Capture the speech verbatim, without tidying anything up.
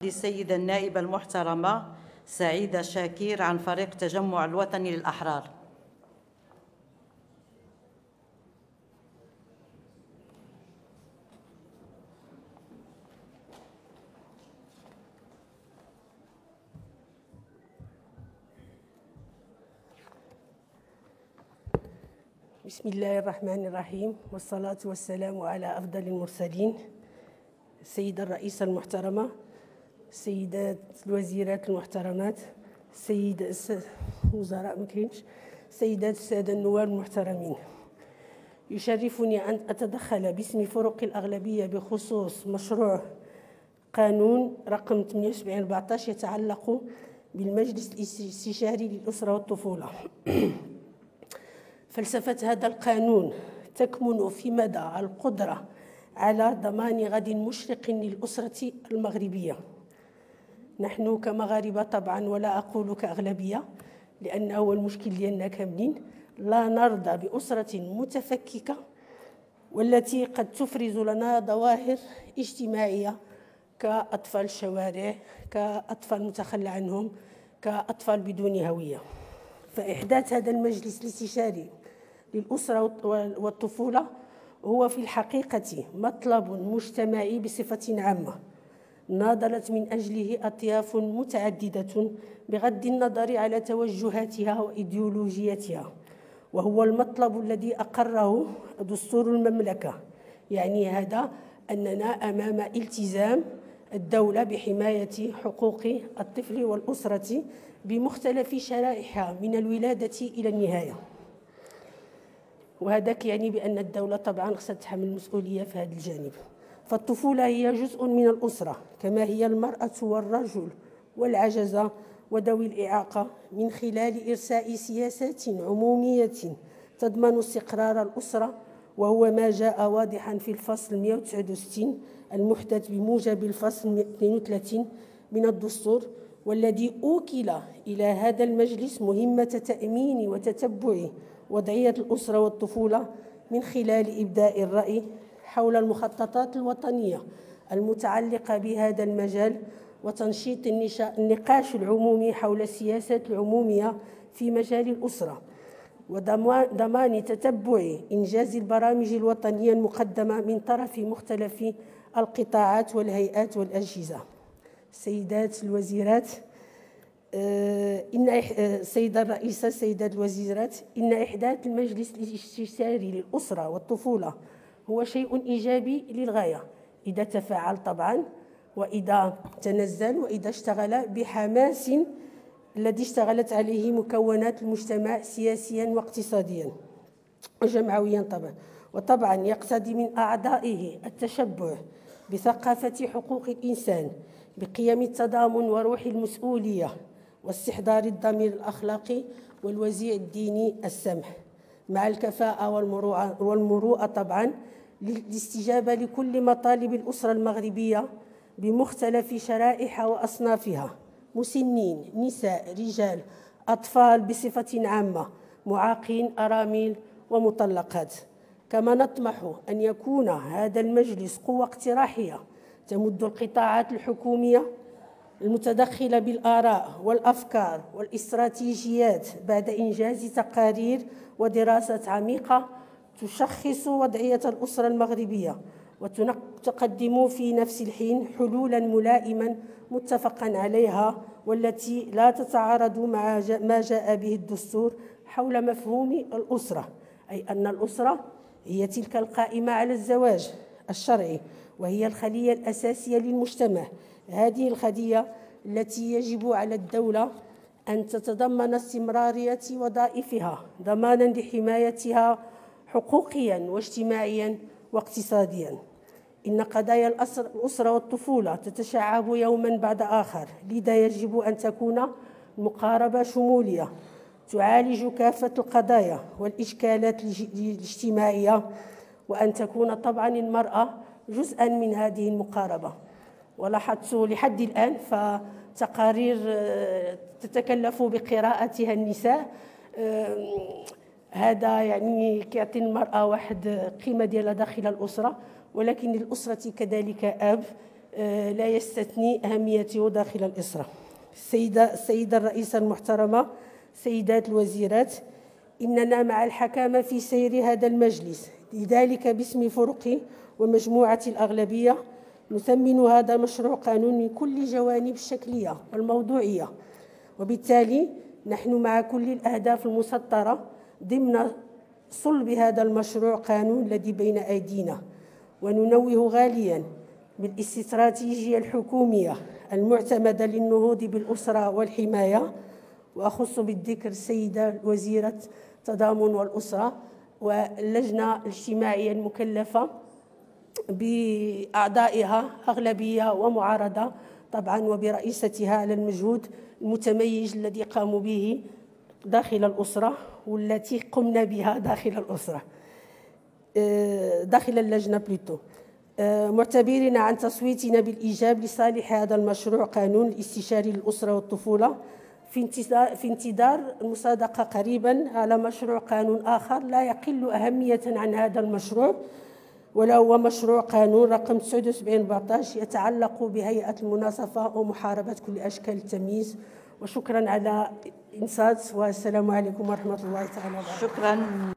للسيدة النائبة المحترمة سعيدة شاكير عن فريق تجمع الوطني للأحرار. بسم الله الرحمن الرحيم، والصلاة والسلام على أفضل المرسلين. السيدة الرئيسة المحترمة، السيدات الوزيرات المحترمات، السيد وزراء مكينش، السيدات السادة النواب المحترمين، يشرفني أن أتدخل باسم فرق الأغلبية بخصوص مشروع قانون رقم ثمانية وسبعين أربعطاش يتعلق بالمجلس الاستشاري للأسرة والطفولة. فلسفة هذا القانون تكمن في مدى القدرة على ضمان غد مشرق للأسرة المغربية. نحن كمغاربة طبعا، ولا أقول كأغلبية لأن هو المشكل ديالنا كاملين، لا نرضى بأسرة متفككة والتي قد تفرز لنا ظواهر اجتماعية كأطفال الشوارع، كأطفال متخلى عنهم، كأطفال بدون هوية. فإحداث هذا المجلس الاستشاري للأسرة والطفولة هو في الحقيقة مطلب مجتمعي بصفة عامة، ناضلت من أجله أطياف متعددة بغض النظر على توجهاتها وإيديولوجيتها، وهو المطلب الذي أقره دستور المملكة. يعني هذا أننا أمام التزام الدولة بحماية حقوق الطفل والأسرة بمختلف شرائحها من الولادة إلى النهاية. وهذاك يعني بأن الدولة طبعا خصها تحمل المسؤولية في هذا الجانب. فالطفولة هي جزء من الأسرة، كما هي المرأة والرجل والعجزة وذوي الإعاقة، من خلال إرساء سياسات عمومية تضمن استقرار الأسرة، وهو ما جاء واضحا في الفصل مئة وتسعة وستين المحدث بموجب الفصل اثنين وثلاثين من الدستور، والذي أوكل إلى هذا المجلس مهمة تأمين وتتبع وضعية الأسرة والطفولة من خلال إبداء الرأي حول المخططات الوطنية المتعلقة بهذا المجال، وتنشيط النقاش العمومي حول السياسات العمومية في مجال الأسرة، وضمان تتبع إنجاز البرامج الوطنية المقدمة من طرف مختلف القطاعات والهيئات والأجهزة. السيدات الوزيرات، إن السيدة الرئيسة، السيدات الوزيرات، إن إحداث المجلس الاستشاري للأسرة والطفولة هو شيء إيجابي للغاية إذا تفاعل طبعا، وإذا تنزل، وإذا اشتغل بحماس الذي اشتغلت عليه مكونات المجتمع سياسيا واقتصاديا وجمعويا طبعا. وطبعا يقتضي من أعضائه التشبع بثقافة حقوق الإنسان، بقيم التضامن وروح المسؤولية، واستحضار الضمير الأخلاقي والوزيع الديني السمح، مع الكفاءة والمروءة, والمروءة طبعا للاستجابة لكل مطالب الأسرة المغربية بمختلف شرائح وأصنافها، مسنين، نساء، رجال، أطفال بصفة عامة، معاقين، أرامل ومطلقات. كما نطمح أن يكون هذا المجلس قوة اقتراحية تمد القطاعات الحكومية المتدخلة بالآراء والأفكار والاستراتيجيات بعد إنجاز تقارير ودراسات عميقة تشخص وضعية الأسرة المغربية، وتقدم في نفس الحين حلولا ملائمة متفقا عليها، والتي لا تتعارض مع ما جاء به الدستور حول مفهوم الأسرة، أي أن الأسرة هي تلك القائمة على الزواج الشرعي، وهي الخلية الأساسية للمجتمع. هذه الخلية التي يجب على الدولة أن تتضمن استمرارية وظائفها ضمانا لحمايتها حقوقيا واجتماعيا واقتصاديا. إن قضايا الأسرة والطفولة تتشعب يوما بعد آخر، لذا يجب أن تكون مقاربة شمولية تعالج كافة القضايا والإشكالات الاجتماعية، وأن تكون طبعا المرأة جزءا من هذه المقاربة. ولاحظت لحد الآن فتقارير تتكلف بقراءتها النساء، هذا يعني كيعطي المرأة واحد قيمة ديالها داخل الأسرة، ولكن للأسرة كذلك أب، لا يستثني أهميته داخل الأسرة. السيدة, السيدة الرئيسة المحترمة، سيدات الوزيرات، إننا مع الحكامة في سير هذا المجلس، لذلك باسم فرقي ومجموعة الأغلبية نثمن هذا المشروع قانون من كل جوانب الشكلية والموضوعية، وبالتالي نحن مع كل الأهداف المسطرة ضمن صلب هذا المشروع قانون الذي بين أيدينا. وننوه غالياً بالاستراتيجية الحكومية المعتمدة للنهوض بالأسرة والحماية، وأخص بالذكر السيدة وزيرة التضامن والأسرة واللجنة الاجتماعية المكلفة بأعضائها أغلبية ومعارضة طبعاً، وبرئيستها على المجهود المتميز الذي قاموا به داخل الأسرة والتي قمنا بها داخل الأسرة داخل اللجنة بلوتو، معتبرين عن تصويتنا بالإيجاب لصالح هذا المشروع قانون الاستشاري للأسرة والطفولة، في انتظار في انتظار المصادقة قريبا على مشروع قانون آخر لا يقل أهمية عن هذا المشروع، ولا هو مشروع قانون رقم تسعة وسبعين أربعة عشر يتعلق بهيئة المناصفة ومحاربة كل أشكال التمييز. وشكرا على إنصات، والسلام عليكم ورحمة الله تعالى وبركاته. شكرا.